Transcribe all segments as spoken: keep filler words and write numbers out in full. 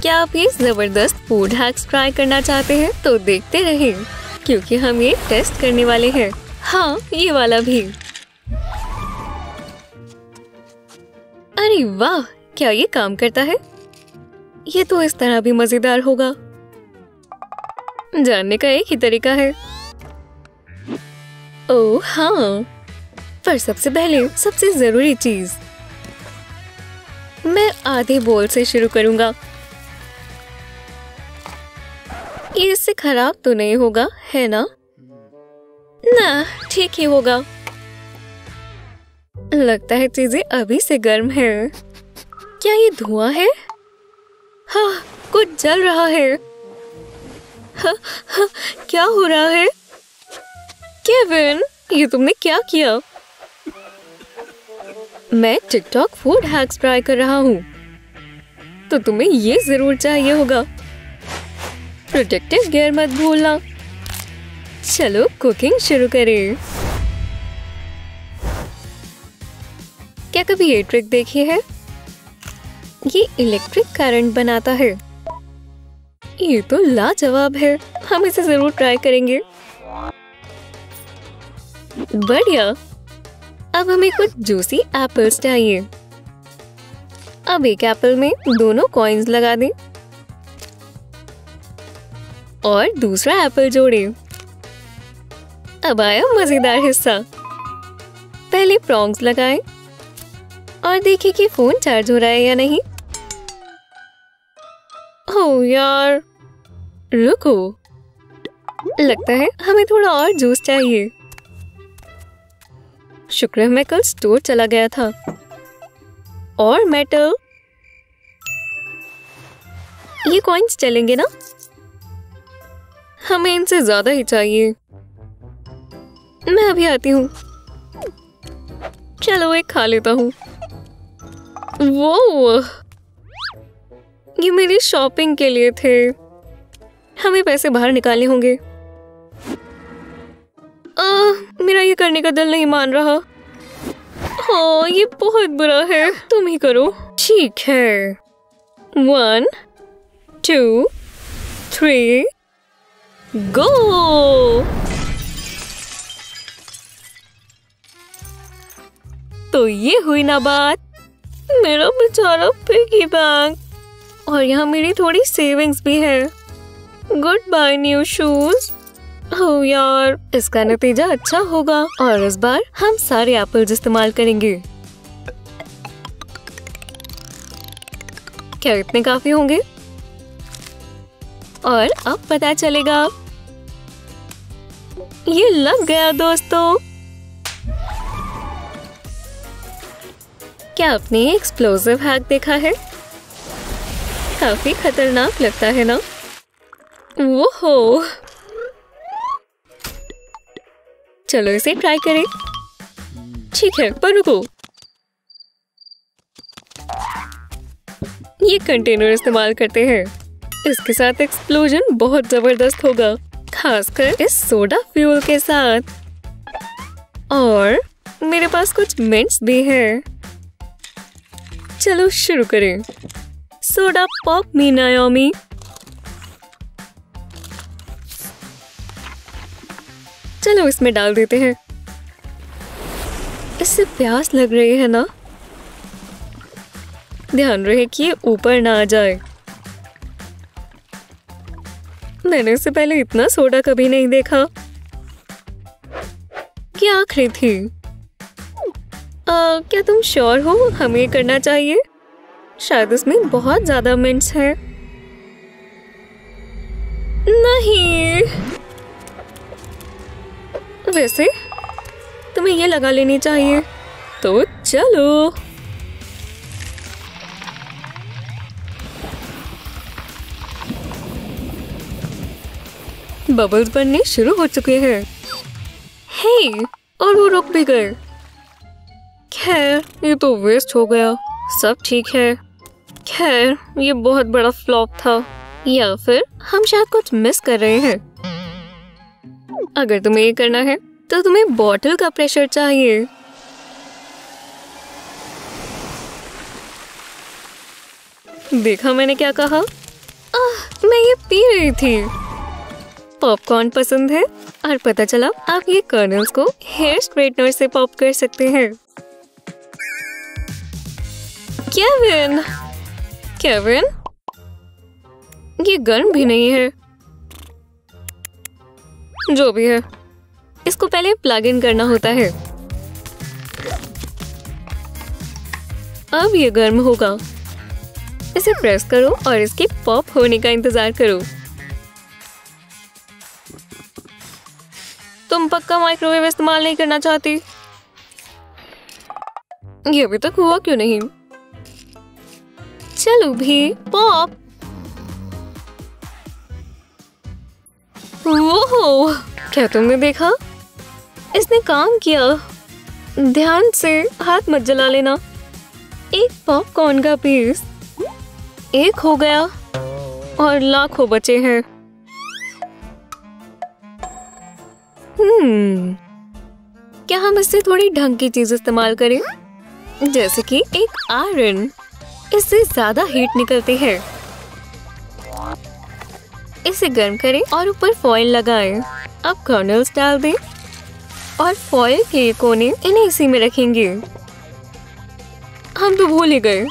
क्या आप ये जबरदस्त फूड हैक्स ट्राई करना चाहते हैं तो देखते रहें, क्योंकि हम ये टेस्ट करने वाले हैं। हाँ, ये वाला भी। अरे वाह, क्या ये काम करता है? ये तो इस तरह भी मजेदार होगा। जानने का एक ही तरीका है। ओह हाँ, पर सबसे पहले सबसे जरूरी चीज, मैं आधे बोल से शुरू करूंगा। ये इससे खराब तो नहीं होगा, है ना? ना, ठीक ही होगा। लगता है चीजें अभी से गर्म है। क्या ये धुआं है? हाँ, कुछ जल रहा है। हाँ, हाँ, क्या हो रहा है? केविन, ये तुमने क्या किया? मैं टिकटॉक फूड हैक्स ट्राई कर रहा हूँ, तो तुम्हें ये जरूर चाहिए होगा। प्रोटेक्टिव गियर मत भूलना। चलो कुकिंग शुरू करें। क्या कभी ये ट्रिक देखी है? ये इलेक्ट्रिक करंट बनाता है। ये तो लाजवाब है, हम इसे जरूर ट्राई करेंगे। बढ़िया। अब हमें कुछ जूसी एप्पल्स चाहिए। अब एक एप्पल में दोनों कॉइन्स लगा दें और दूसरा एप्पल जोड़ें। अब आया मजेदार हिस्सा। पहले प्रॉन्ग्स लगाएं और देखें कि फोन चार्ज हो रहा है या नहीं। ओह यार, रुको, लगता है हमें थोड़ा और जूस चाहिए। शुक्र है मैं कल स्टोर चला गया था। और मेटल, ये कॉइन्स चलेंगे ना? हमें इनसे ज्यादा ही चाहिए। मैं अभी आती हूँ। चलो एक खा लेता हूँ। वो ये मेरी शॉपिंग के लिए थे। हमें पैसे बाहर निकालने होंगे। आ, मेरा ये करने का दिल नहीं मान रहा। हाँ, ये बहुत बुरा है। तुम ही करो। ठीक है। One, two, three, go. तो ये हुई ना बात। मेरा बेचारा पिगी बैंक। और यहाँ मेरी थोड़ी सेविंग्स भी है। Good bye new shoes. Oh यार, इसका नतीजा अच्छा होगा और इस बार हम सारे एप्पल्स इस्तेमाल करेंगे। क्या इतने काफी होंगे? और अब पता चलेगा। ये लग गया दोस्तों। क्या आपने एक्सप्लोसिव हैक देखा है? काफी खतरनाक लगता है ना? ओहो, चलो इसे ट्राई करें। ठीक है, पर रुको, ये कंटेनर इस्तेमाल करते हैं। इसके साथ एक्सप्लोजन बहुत जबरदस्त होगा, खासकर इस सोडा फ्यूल के साथ। और मेरे पास कुछ मिंट्स भी है। चलो शुरू करें। Soda pop me Naomi. चलो इसमें डाल देते हैं। इससे प्यास लग रही है ना? ध्यान रहे कि ये ऊपर ना आ जाए। मैंने इससे पहले इतना सोडा कभी नहीं देखा। क्या आखिरी थी? आ, क्या तुम श्योर हो हमें ये करना चाहिए? शायद इसमें बहुत ज्यादा मिंट्स हैं। नहीं, वैसे तुम्हें ये लगा लेनी चाहिए। तो चलो। बबल्स बनने शुरू हो चुके हैं। हे, और वो रुक भी गए। खैर, ये तो वेस्ट हो गया। सब ठीक है। खैर, ये बहुत बड़ा फ्लॉप था, या फिर हम शायद कुछ मिस कर रहे हैं। अगर तुम्हें ये करना है तो तुम्हें बॉटल का प्रेशर चाहिए। देखा मैंने क्या कहा? मैं ये पी रही थी। पॉपकॉर्न पसंद है और पता चला आप ये कर्नल्स को हेयर स्ट्रेटनर से पॉप कर सकते हैं। केविन, केविन, ये गर्म भी नहीं है। जो भी है, इसको पहले प्लग इन करना होता है। अब ये गर्म होगा। इसे प्रेस करो और इसके पॉप होने का इंतजार करो। तुम पक्का माइक्रोवेव इस्तेमाल नहीं करना चाहती? ये अभी तक हुआ क्यों नहीं? चलो भी पॉप। ओह, क्या तुमने देखा? इसने काम किया। ध्यान से हाथ मत जला लेना। एक पॉपकॉर्न का पीस एक हो गया और लाखों बचे हैं। हम्म, क्या हम इससे थोड़ी ढंग की चीज इस्तेमाल करें, जैसे कि एक आयरन? इससे ज्यादा हीट निकलती है। इसे गर्म करें और ऊपर फॉइल लगाएं। अब कर्नल्स डाल दें और फॉइल के कोने इन्हें इसी में रखेंगे। हम तो भूल ही गए।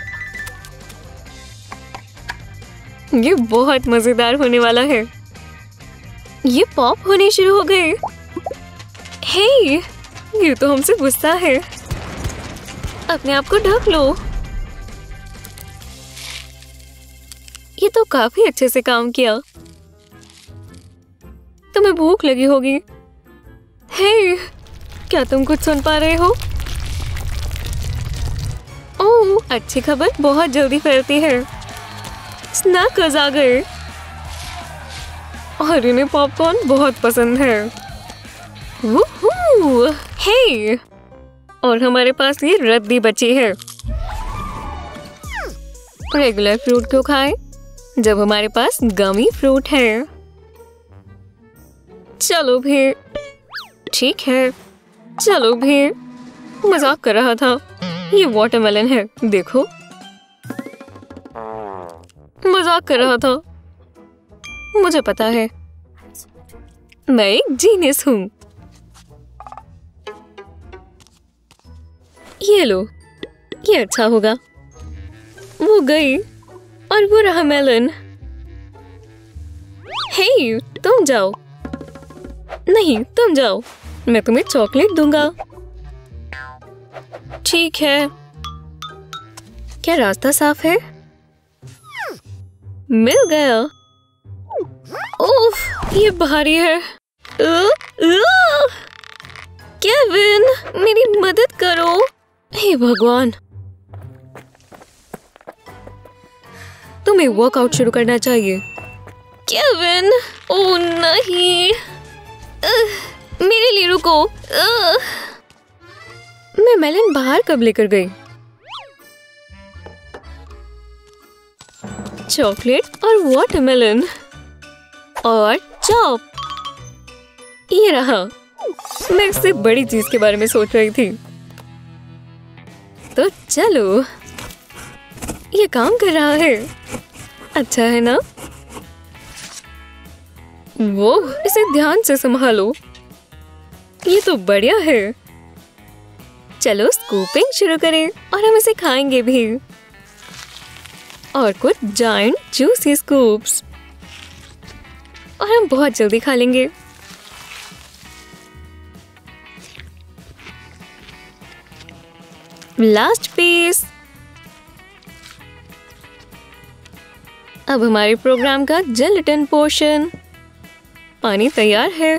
ये बहुत मजेदार होने वाला है। ये पॉप होने शुरू हो गए। हे, ये तो हमसे गुस्सा है। अपने आप को ढक लो। ये तो काफी अच्छे से काम किया। तुम्हें भूख लगी होगी। हे, क्या तुम कुछ सुन पा रहे हो? ओह, अच्छी खबर बहुत जल्दी फैलती है। स्नैकर्स आ गए और इन्हें पॉपकॉर्न बहुत पसंद है। वूहू! हे, और हमारे पास ये रद्दी बची है। रेगुलर फ्रूट क्यों खाएं जब हमारे पास गमी फ्रूट है? चलो भी, ठीक है, चलो भी। मजाक कर रहा था। ये वाटरमेलन है, देखो। मजाक कर रहा था। मुझे पता है, मैं एक जीनियस हूँ। ये लो, ये अच्छा होगा। वो गई और वो रहा मेलन। हे, तुम जाओ। नहीं, तुम जाओ। मैं तुम्हें चॉकलेट दूंगा। ठीक है। क्या रास्ता साफ है? मिल गया। उफ, ये भारी है। uh, uh, केविन, मेरी मदद करो। हे भगवान, तुम्हें वर्कआउट शुरू करना चाहिए। केविन, ओह नहीं। uh, मेरे लिए रुको। uh. मैं मेलन बाहर कब लेकर गई? चॉकलेट और वाटरमेलन और चॉप। ये रहा। मैं इससे बड़ी चीज के बारे में सोच रही थी। तो चलो, ये काम कर रहा है। अच्छा है ना? वो, इसे ध्यान से संभालो। ये तो बढ़िया है। चलो स्कूपिंग शुरू करें और हम इसे खाएंगे भी। और कुछ जायंट जूसी स्कूप्स और हम बहुत जल्दी खा लेंगे। Last piece. अब हमारे प्रोग्राम का जेलेटिन पोर्शन। पानी तैयार है।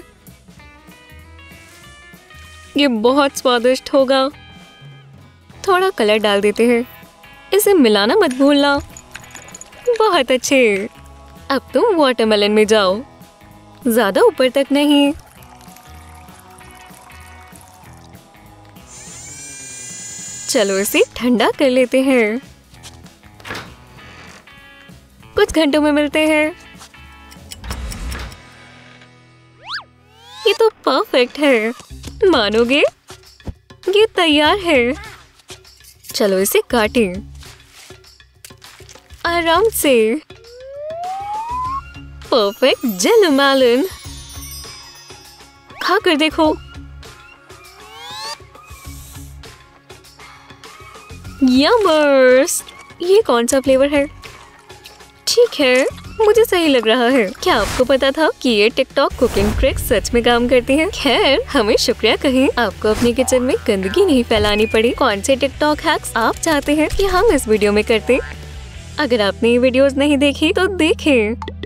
ये बहुत स्वादिष्ट होगा। थोड़ा कलर डाल देते हैं। इसे मिलाना मत भूलना। बहुत अच्छे। अब तुम वाटरमेलन में जाओ। ज्यादा ऊपर तक नहीं। चलो इसे ठंडा कर लेते हैं। कुछ घंटों में मिलते हैं। ये तो परफेक्ट है। मानोगे? ये तैयार है। चलो इसे काटें आराम से। Perfect jelly melon. खाकर देखो। यमर्स! ये कौन सा फ्लेवर है? ठीक है, मुझे सही लग रहा है। क्या आपको पता था कि ये टिकटॉक कुकिंग ट्रिक्स सच में काम करती हैं? खैर, हमें शुक्रिया कहें, आपको अपने किचन में गंदगी नहीं फैलानी पड़ी। कौन से टिकटॉक हैक्स आप चाहते हैं कि हम इस वीडियो में करते? अगर आपने ये वीडियोस नहीं देखी तो देखें।